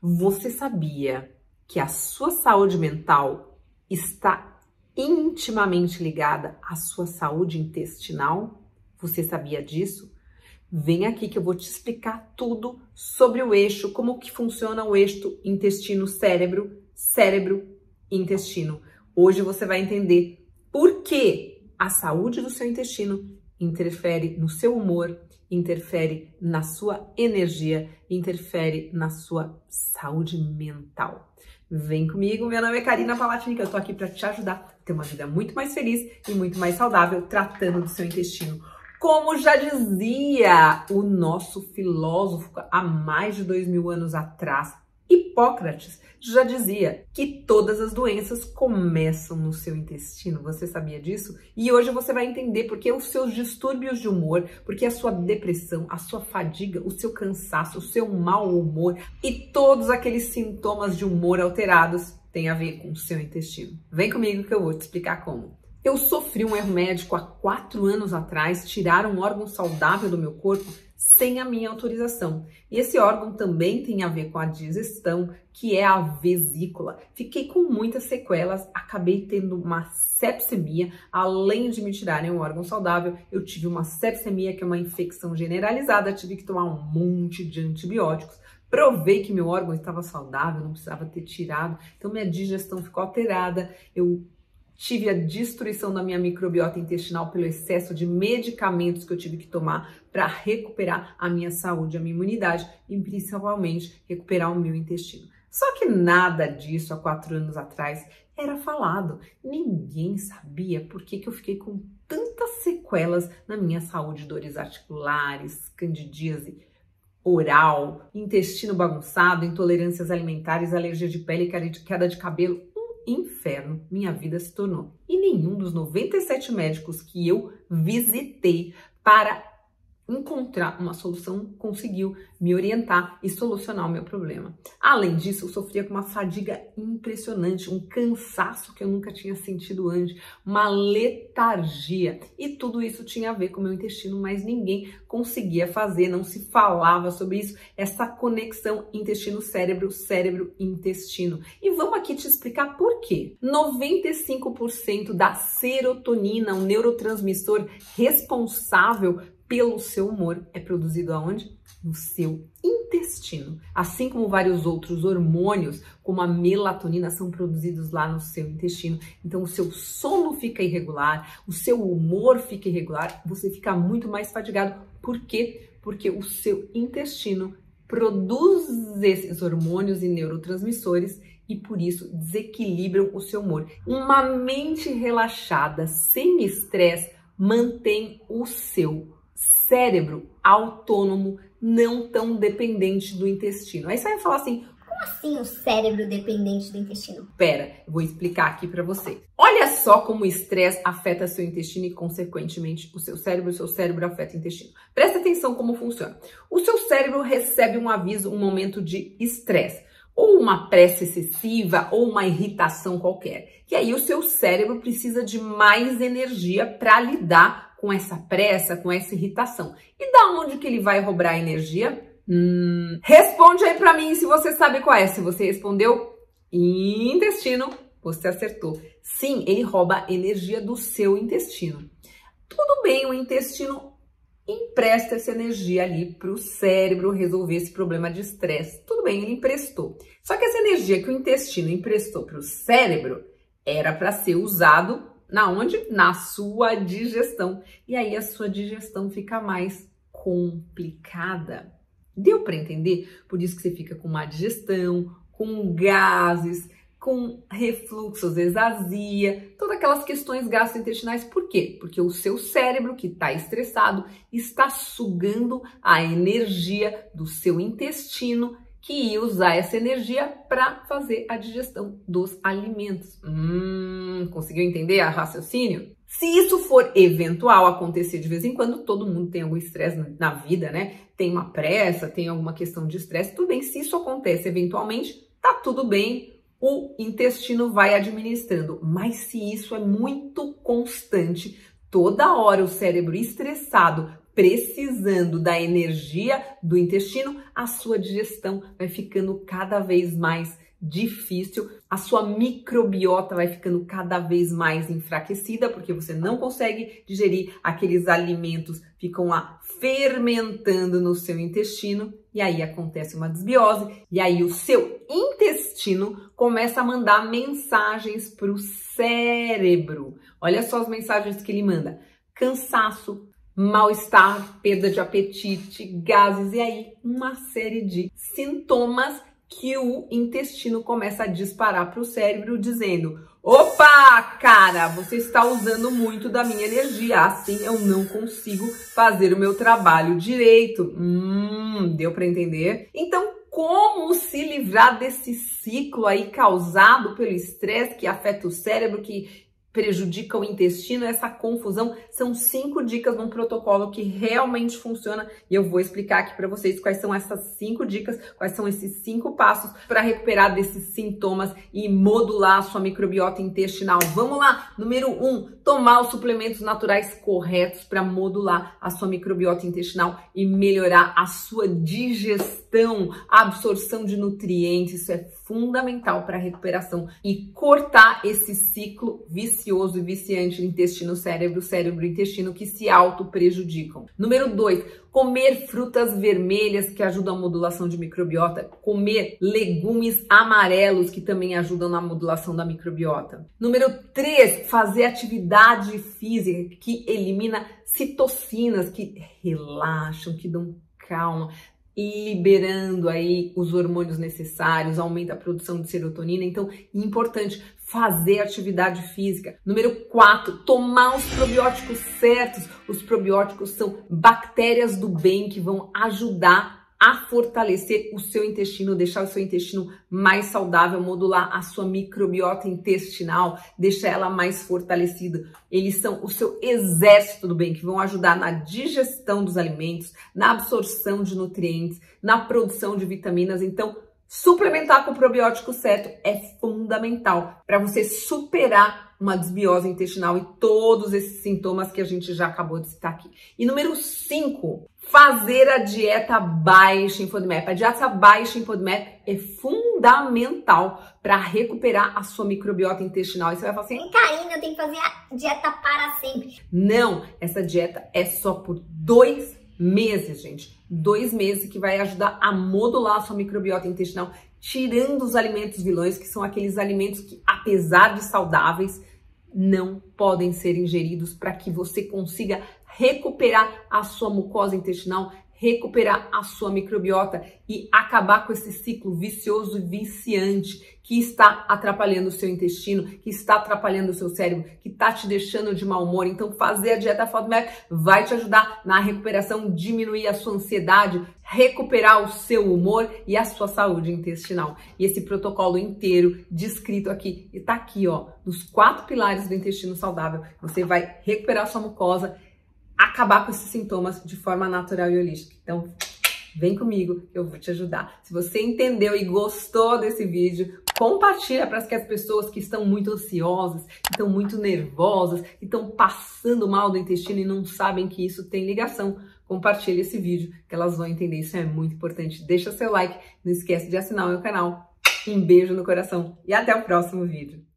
Você sabia que a sua saúde mental está intimamente ligada à sua saúde intestinal? Você sabia disso? Vem aqui que eu vou te explicar tudo sobre o eixo, como que funciona o eixo intestino-cérebro, cérebro-intestino. Hoje você vai entender por que a saúde do seu intestino interfere no seu humor, interfere na sua energia, interfere na sua saúde mental. Vem comigo, meu nome é Karina Palatini, eu tô aqui para te ajudar a ter uma vida muito mais feliz e muito mais saudável tratando do seu intestino. Como já dizia o nosso filósofo há mais de 2000 anos atrás, Hipócrates já dizia que todas as doenças começam no seu intestino. Você sabia disso? E hoje você vai entender porque os seus distúrbios de humor, porque a sua depressão, a sua fadiga, o seu cansaço, o seu mau humor e todos aqueles sintomas de humor alterados têm a ver com o seu intestino. Vem comigo que eu vou te explicar como. Eu sofri um erro médico há 4 anos atrás, tiraram um órgão saudável do meu corpo sem a minha autorização. E esse órgão também tem a ver com a digestão, que é a vesícula. Fiquei com muitas sequelas, acabei tendo uma sepsemia. Além de me tirarem um órgão saudável, eu tive uma sepsemia, que é uma infecção generalizada, tive que tomar um monte de antibióticos. Provei que meu órgão estava saudável, não precisava ter tirado, então minha digestão ficou alterada, eu tive a destruição da minha microbiota intestinal pelo excesso de medicamentos que eu tive que tomar para recuperar a minha saúde, a minha imunidade e principalmente recuperar o meu intestino. Só que nada disso há 4 anos atrás era falado. Ninguém sabia por que eu fiquei com tantas sequelas na minha saúde, dores articulares, candidíase oral, intestino bagunçado, intolerâncias alimentares, alergia de pele, queda de cabelo. Inferno minha vida se tornou. E nenhum dos 97 médicos que eu visitei para encontrar uma solução conseguiu me orientar e solucionar o meu problema. Além disso, eu sofria com uma fadiga impressionante, um cansaço que eu nunca tinha sentido antes, uma letargia. E tudo isso tinha a ver com o meu intestino, mas ninguém conseguia fazer, não se falava sobre isso, essa conexão intestino-cérebro, cérebro-intestino. E vamos aqui te explicar por quê. 95% da serotonina, um neurotransmissor responsável pelo seu humor, é produzido aonde? No seu intestino. Assim como vários outros hormônios, como a melatonina, são produzidos lá no seu intestino. Então o seu sono fica irregular, o seu humor fica irregular, você fica muito mais fadigado. Por quê? Porque o seu intestino produz esses hormônios e neurotransmissores e por isso desequilibram o seu humor. Uma mente relaxada, sem estresse, mantém o seu cérebro autônomo, não tão dependente do intestino. Aí você vai falar assim, como assim o cérebro dependente do intestino? Pera, eu vou explicar aqui para você. Olha só como o estresse afeta seu intestino e, consequentemente, o seu cérebro afeta o intestino. Presta atenção como funciona. O seu cérebro recebe um aviso, um momento de estresse, ou uma pressa excessiva, ou uma irritação qualquer. E aí o seu cérebro precisa de mais energia para lidar com essa pressa, com essa irritação. E da onde que ele vai roubar a energia? Responde aí pra mim se você sabe qual é. Se você respondeu intestino, você acertou. Sim, ele rouba energia do seu intestino. Tudo bem, o intestino empresta essa energia ali para o cérebro resolver esse problema de estresse. Tudo bem, ele emprestou. Só que essa energia que o intestino emprestou para o cérebro era para ser usado na onde? Na sua digestão. E aí a sua digestão fica mais complicada. Deu para entender? Por isso que você fica com má digestão, com gases, com refluxo, às vezes azia, todas aquelas questões gastrointestinais. Por quê? Porque o seu cérebro, que está estressado, está sugando a energia do seu intestino, que ia usar essa energia para fazer a digestão dos alimentos. Conseguiu entender a raciocínio? Se isso for eventual, acontecer de vez em quando, todo mundo tem algum estresse na vida, né? Tem uma pressa, tem alguma questão de estresse, tudo bem. Se isso acontece eventualmente, tá tudo bem, o intestino vai administrando. Mas se isso é muito constante, toda hora o cérebro estressado, precisando da energia do intestino, a sua digestão vai ficando cada vez mais difícil, a sua microbiota vai ficando cada vez mais enfraquecida, porque você não consegue digerir, aqueles alimentos ficam lá fermentando no seu intestino, e aí acontece uma desbiose, e aí o seu intestino começa a mandar mensagens para o cérebro. Olha só as mensagens que ele manda: cansaço, mal-estar, perda de apetite, gases, e aí uma série de sintomas que o intestino começa a disparar para o cérebro dizendo: opa, cara, você está usando muito da minha energia, assim eu não consigo fazer o meu trabalho direito. Deu para entender? Então, como se livrar desse ciclo aí causado pelo estresse que afeta o cérebro, que prejudica o intestino, essa confusão? São 5 dicas num protocolo que realmente funciona e eu vou explicar aqui para vocês quais são essas 5 dicas, quais são esses 5 passos para recuperar desses sintomas e modular a sua microbiota intestinal. Vamos lá! Número 1, tomar os suplementos naturais corretos para modular a sua microbiota intestinal e melhorar a sua digestão, a absorção de nutrientes. Isso é fundamental para a recuperação e cortar esse ciclo vicioso e viciante intestino-cérebro, cérebro-intestino, que se auto-prejudicam. Número 2, comer frutas vermelhas, que ajudam a modulação de microbiota, comer legumes amarelos, que também ajudam na modulação da microbiota. Número 3, fazer atividade física, que elimina citocinas, que relaxam, que dão calma, liberando aí os hormônios necessários, aumenta a produção de serotonina. Então, importante fazer atividade física. Número 4, tomar os probióticos certos. Os probióticos são bactérias do bem que vão ajudar a fortalecer o seu intestino, deixar o seu intestino mais saudável, modular a sua microbiota intestinal, deixar ela mais fortalecida. Eles são o seu exército do bem, que vão ajudar na digestão dos alimentos, na absorção de nutrientes, na produção de vitaminas. Então, suplementar com o probiótico certo é fundamental para você superar uma desbiose intestinal e todos esses sintomas que a gente já acabou de citar aqui. E número 5, fazer a dieta baixa em FODMAP. A dieta baixa em FODMAP é fundamental para recuperar a sua microbiota intestinal. E você vai falar assim: Karina, eu tenho que fazer a dieta para sempre. Não, essa dieta é só por 2 meses, gente. 2 meses que vai ajudar a modular a sua microbiota intestinal, tirando os alimentos vilões, que são aqueles alimentos que, apesar de saudáveis, não podem ser ingeridos, para que você consiga recuperar a sua mucosa intestinal, recuperar a sua microbiota e acabar com esse ciclo vicioso e viciante que está atrapalhando o seu intestino, que está atrapalhando o seu cérebro, que está te deixando de mau humor. Então, fazer a dieta FODMAP vai te ajudar na recuperação, diminuir a sua ansiedade, recuperar o seu humor e a sua saúde intestinal. E esse protocolo inteiro descrito aqui, e tá aqui, ó, nos 4 pilares do intestino saudável. Você vai recuperar a sua mucosa, acabar com esses sintomas de forma natural e holística. Então, vem comigo, eu vou te ajudar. Se você entendeu e gostou desse vídeo, compartilha para que as pessoas que estão muito ansiosas, que estão muito nervosas, que estão passando mal do intestino e não sabem que isso tem ligação. Compartilha esse vídeo, que elas vão entender. Isso é muito importante. Deixa seu like, não esquece de assinar o meu canal. Um beijo no coração e até o próximo vídeo.